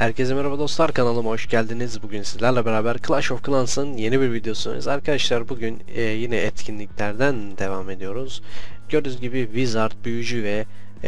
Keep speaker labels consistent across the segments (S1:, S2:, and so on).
S1: Herkese merhaba dostlar, kanalıma hoş geldiniz. Bugün sizlerle beraber Clash of Clans'ın yeni bir videosundayız. Arkadaşlar bugün yine etkinliklerden devam ediyoruz. Gördüğünüz gibi Wizard büyücü ve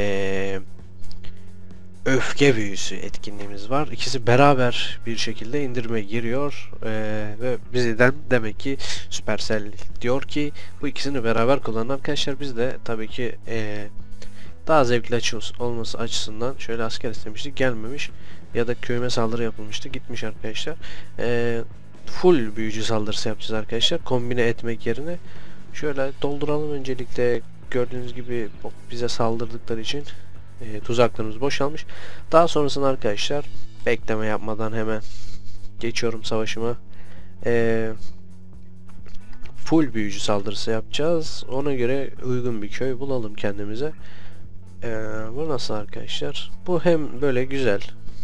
S1: öfke büyüsü etkinliğimiz var. İkisi beraber bir şekilde indirime giriyor ve bizden demek ki Supercell diyor ki bu ikisini beraber kullanın arkadaşlar. Biz de tabii ki daha zevkli olması açısından şöyle asker istemiştik, gelmemiş, ya da köyüme saldırı yapılmıştı, gitmiş arkadaşlar. Full büyücü saldırısı yapacağız arkadaşlar, kombine etmek yerine. Şöyle dolduralım öncelikle. Gördüğünüz gibi bize saldırdıkları için tuzaklarımız boşalmış. Daha sonrasında arkadaşlar bekleme yapmadan hemen geçiyorum savaşıma. Full büyücü saldırısı yapacağız. Ona göre uygun bir köy bulalım kendimize. Bu nasıl arkadaşlar? Bu hem böyle güzel.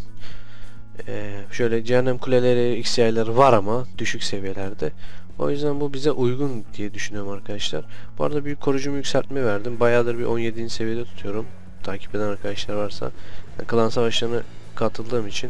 S1: Şöyle cehennem kuleleri, XY'leri var ama düşük seviyelerde. O yüzden bu bize uygun diye düşünüyorum arkadaşlar. Bu arada büyük koruyucumu yükseltme verdim. Bayağıdır bir 17. seviyede tutuyorum. Takip eden arkadaşlar varsa. Yani klan savaşlarına katıldığım için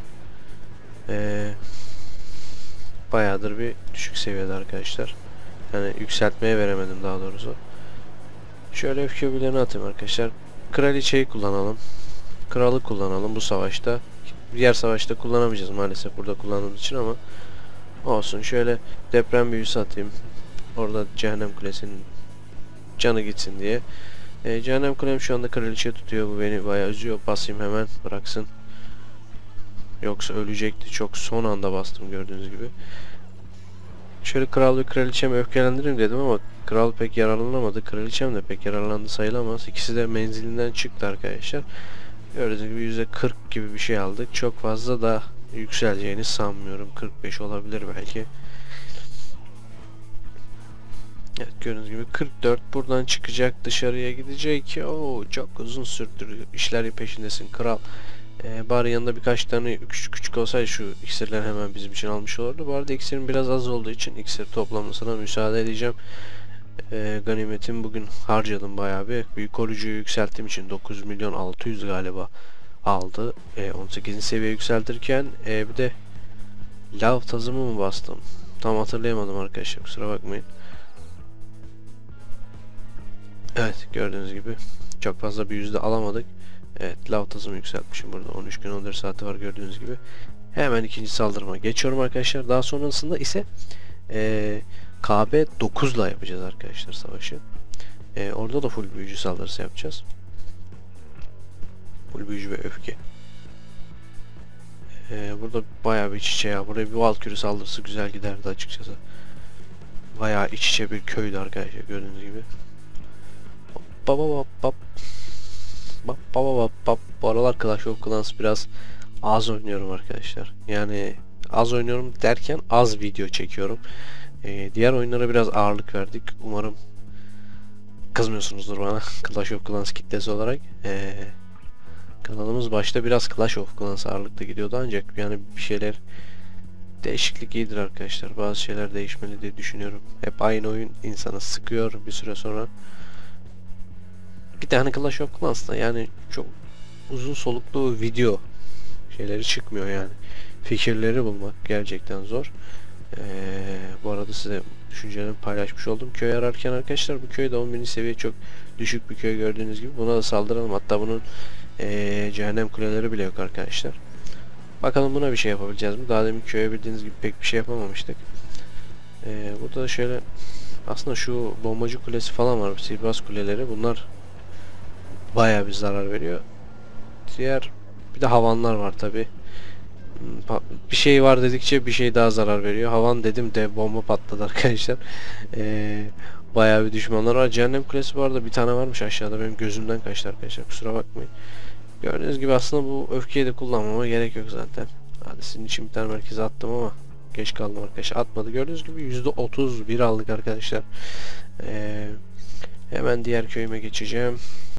S1: bayağıdır bir düşük seviyede arkadaşlar. Yani yükseltmeye veremedim daha doğrusu. Şöyle öfke öbürlerini atayım arkadaşlar. Kraliçeyi kullanalım. Kralı kullanalım bu savaşta. Diğer savaşta kullanamayacağız maalesef burada kullandığımız için ama olsun. Şöyle deprem büyüsü atayım. Orada cehennem kulesinin canı gitsin diye. Cehennem kulem şu anda kraliçe tutuyor. Bu beni bayağı üzüyor. Basayım hemen, bıraksın. Yoksa ölecekti. Çok son anda bastım gördüğünüz gibi. Şöyle kral ve kraliçemi öfkelendireyim dedim ama kral pek yararlanamadı. Kraliçem de pek yararlandı sayılamaz. İkisi de menzilinden çıktı arkadaşlar. Gördüğünüz gibi %40 gibi bir şey aldık. Çok fazla da yükseleceğini sanmıyorum. 45 olabilir belki. Evet, gördüğünüz gibi 44 buradan çıkacak, dışarıya gidecek. Oo, çok uzun sürdürüyor. İşler peşindesin kral. Bari yanında birkaç tane küçük olsaydı şu iksirler hemen bizim için almış olurdu. Bu arada iksirin biraz az olduğu için iksir toplamasına müsaade edeceğim. Ganimetim bugün harcadım bayağı bir. Büyük koruyucuyu yükselttiğim için 9 milyon 600 galiba aldı. 18. seviye yükseltirken bir de lav tazımı mı bastım? Tam hatırlayamadım arkadaşlar, kusura bakmayın. Evet, gördüğünüz gibi çok fazla bir yüzde alamadık. Evet, lav tazımı yükseltmişim burada. 13 gün 14 saati var gördüğünüz gibi. Hemen ikinci saldırıma geçiyorum arkadaşlar. Daha sonrasında ise KB 9'la yapacağız arkadaşlar savaşı. Orada da full büyücü saldırısı yapacağız. Full büyücü ve öfke. Burada bayağı bir iç içe ya. Buraya bir Valkyrie saldırısı güzel giderdi açıkçası. Bayağı iç içe bir köydü arkadaşlar gördüğünüz gibi. Bu aralar Clash of Clans biraz az oynuyorum arkadaşlar. Yani az oynuyorum derken az video çekiyorum. Diğer oyunlara biraz ağırlık verdik. Umarım kızmıyorsunuzdur bana Clash of Clans kitlesi olarak. Kanalımız başta biraz Clash of Clans ağırlıkta gidiyordu ancak yani bir şeyler değişiklik iyidir arkadaşlar. Bazı şeyler değişmeli diye düşünüyorum. Hep aynı oyun insanı sıkıyor bir süre sonra. Bir de hani Clash of Clans'ta yani çok uzun soluklu video şeyleri çıkmıyor yani. Fikirleri bulmak gerçekten zor. Bu arada size düşüncelerimi paylaşmış oldum. Köy ararken arkadaşlar, bu köyde 11. seviye çok düşük bir köy gördüğünüz gibi. Buna da saldıralım. Hatta bunun cehennem kuleleri bile yok arkadaşlar. Bakalım buna bir şey yapabileceğiz mi? Daha demin köye bildiğiniz gibi pek bir şey yapamamıştık. Burada da şöyle aslında şu bombacı kulesi falan var. Sihirbaz kuleleri. Bunlar bayağı bir zarar veriyor. Bir de havanlar var tabi. Bir şey var dedikçe bir şey daha zarar veriyor. Havan dedim de bomba patladı arkadaşlar. Bayağı bir düşmanlar var. Cehennem kulesi bu arada bir tane varmış aşağıda. Benim gözümden kaçtı arkadaşlar. Kusura bakmayın. Gördüğünüz gibi aslında bu öfkeyi de kullanmama gerek yok zaten. Hadi sizin için bir tane merkeze attım ama geç kaldım arkadaşlar. Atmadı. Gördüğünüz gibi %31 aldık arkadaşlar. Hemen diğer köyüme geçeceğim.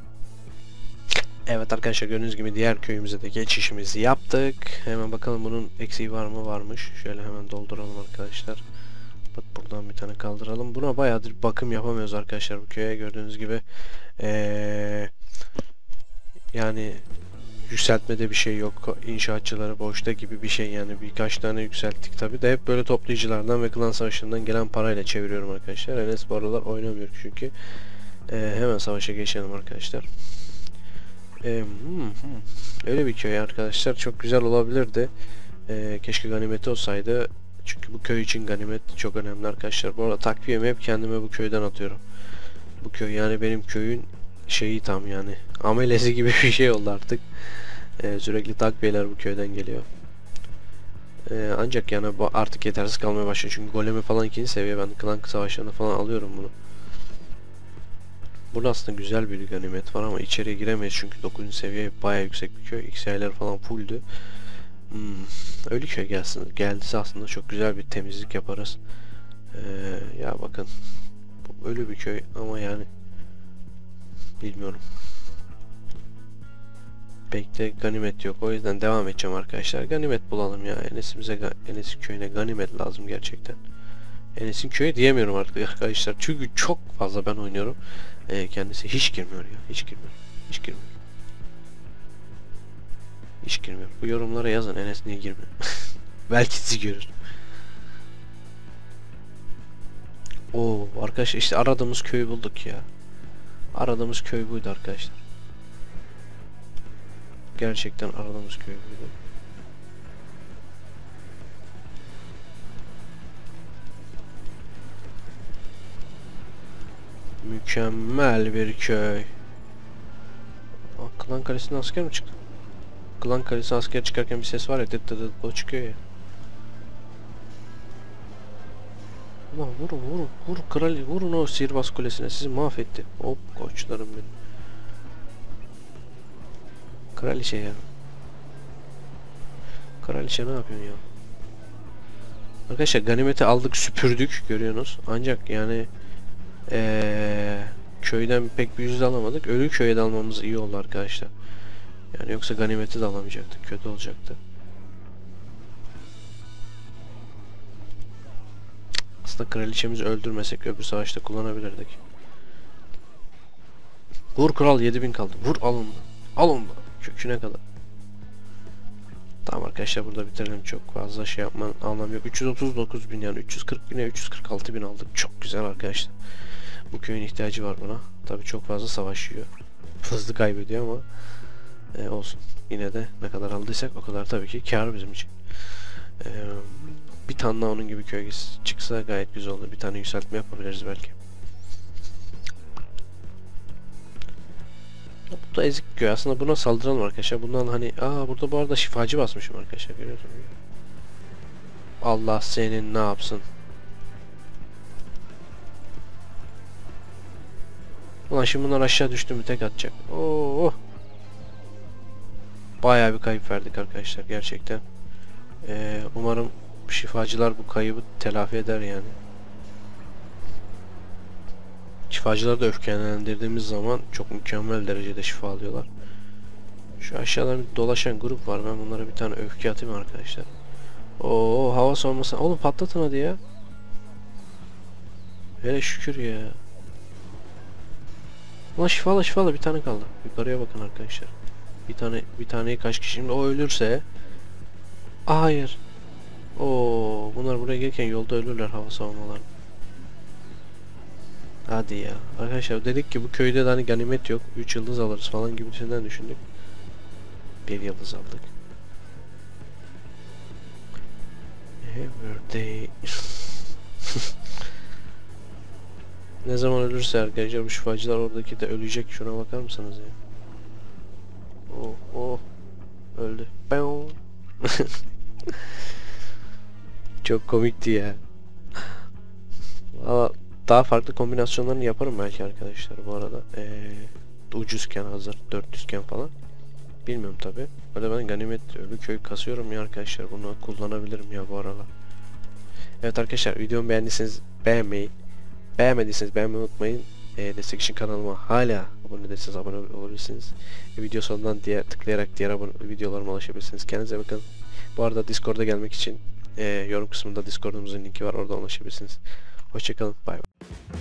S1: Evet arkadaşlar, gördüğünüz gibi diğer köyümüze de geçişimizi yaptık. Hemen bakalım bunun eksiği var mı? Varmış. Şöyle hemen dolduralım arkadaşlar. Bak, buradan bir tane kaldıralım. Buna bayağıdır bakım yapamıyoruz arkadaşlar bu köye. Gördüğünüz gibi yani yükseltmede bir şey yok. İnşaatçıları boşta gibi bir şey yani. Birkaç tane yükselttik tabi de hep böyle toplayıcılardan ve klan savaşlarından gelen parayla çeviriyorum arkadaşlar. Enes bu aralar oynamıyor çünkü. Hemen savaşa geçelim arkadaşlar. Öyle bir köy arkadaşlar. Çok güzel olabilirdi. Keşke ganimeti olsaydı. Çünkü bu köy için ganimet çok önemli arkadaşlar. Bu arada takviyemi hep kendime bu köyden atıyorum. Bu köy yani benim köyün şeyi tam yani. Amelesi gibi bir şey oldu artık. Sürekli takviyeler bu köyden geliyor. Ancak yani bu artık yetersiz kalmaya başlıyor. Çünkü golemi falan 2. seviye. Ben klan savaşlarında falan alıyorum bunu. Burada aslında güzel bir ganimet var ama içeriye giremeyiz çünkü 9. seviye bayağı yüksek bir köy. XP'ler falan fulldü. Ölü köy geldiyse aslında çok güzel bir temizlik yaparız. Ya bakın. Bu ölü bir köy ama yani bilmiyorum. Pek de ganimet yok. O yüzden devam edeceğim arkadaşlar. Ganimet bulalım ya. Enes'in köyüne ganimet lazım gerçekten. Enes'in köyü diyemiyorum artık arkadaşlar. Çünkü çok fazla ben oynuyorum. Kendisi hiç girmiyor ya. Hiç girmiyor. Hiç girmiyor. Hiç girmiyor. Bu yorumlara yazın Enes niye girmiyor. Belki sizi görür. Oo arkadaşlar işte aradığımız köyü bulduk ya. Aradığımız köy buydu arkadaşlar. Gerçekten aradığımız köy buydu. Mükemmel bir köy. Klan Kalesi'ne asker mi çıktı? Klan Kalesi'ne asker çıkarken bir ses var ya, dıt dıt dıt o çıkıyor ya. Ulan vurun krali, vurun o sihirbaz kulesine, sizi mahvetti. Hop koçlarım benim. Kraliçe ya. Kraliçe ne yapıyorsun ya? Arkadaşlar ganimeti aldık süpürdük görüyorsunuz. Ancak yani köyden pek bir yüzde alamadık. Ölü köye de almamız iyi oldu arkadaşlar. Yani yoksa ganimeti de alamayacaktık. Kötü olacaktı. Aslında kraliçemizi öldürmesek öbür savaşta kullanabilirdik. Vur kral, 7000 kaldı. Vur, al onu. Al onu. Köküne kadar. Tamam arkadaşlar burada bitirelim. Çok fazla şey yapmanın anlamı yok. 339.000 yani 340.000'e 346.000 aldık. Çok güzel arkadaşlar. Bu köyün ihtiyacı var buna. Tabii çok fazla savaşıyor. Hızlı kaybediyor ama olsun. Yine de ne kadar aldıysak o kadar tabii ki kar bizim için. Bir tane daha onun gibi köy çıksa gayet güzel olur. Bir tane yükseltme yapabiliriz belki. Bu da ezik köy. Aslında buna saldıralım arkadaşlar. Bundan hani burada bu arada şifacı basmışım arkadaşlar. Görüyorsunuz. Allah senin ne yapsın. Ulan şimdi bunlar aşağı düştü mü tek atacak. Oo. Bayağı bir kayıp verdik arkadaşlar gerçekten. Umarım şifacılar bu kaybı telafi eder yani. Şifacıları da öfkelendirdiğimiz zaman çok mükemmel derecede şifa alıyorlar. Şu aşağıdan bir dolaşan grup var. Ben bunlara bir tane öfke atayım arkadaşlar. Oo hava savunması. Oğlum patlatın hadi ya. Hele şükür ya. Ulan şifalı bir tane kaldı. Yukarıya bakın arkadaşlar. Bir taneyi kaç kişi, şimdi o ölürse hayır. Oo bunlar buraya gelirken yolda ölürler hava savunmaları. Hadi ya. Arkadaşlar dedik ki bu köyde de hani ganimet yok. 3 yıldız alırız falan gibi şeyden düşündük. 1 yıldız aldık. Everyday. Ne zaman ölürse arkadaşlar bu şifacılar oradaki de ölecek. Şuna bakar mısınız ya? Oh öldü. Çok komikti ya. Valla daha farklı kombinasyonlarını yaparım belki arkadaşlar bu arada. Ucuzken hazır 400'ken falan. Bilmiyorum tabi. Öyle ben ganimet ölü köy kasıyorum ya arkadaşlar. Bunu kullanabilirim ya bu aralar. Evet arkadaşlar videomu beğendiyseniz beğenmeyi, beğenmediyseniz beğenmeyi unutmayın. Destek için kanalıma hala abone değilseniz abone olabilirsiniz. Video sonundan tıklayarak diğer videolarıma ulaşabilirsiniz. Kendinize bakın. Bu arada Discord'a gelmek için yorum kısmında Discord'umuzun linki var. Oradan ulaşabilirsiniz. Hoşçakalın. Bay bay.